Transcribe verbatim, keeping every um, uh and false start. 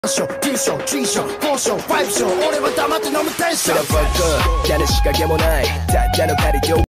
章、きゅう章、じゅういっ章、ご章、ご章、俺は黙って飲むテンション。 それは僕誰仕掛けもないただの仮情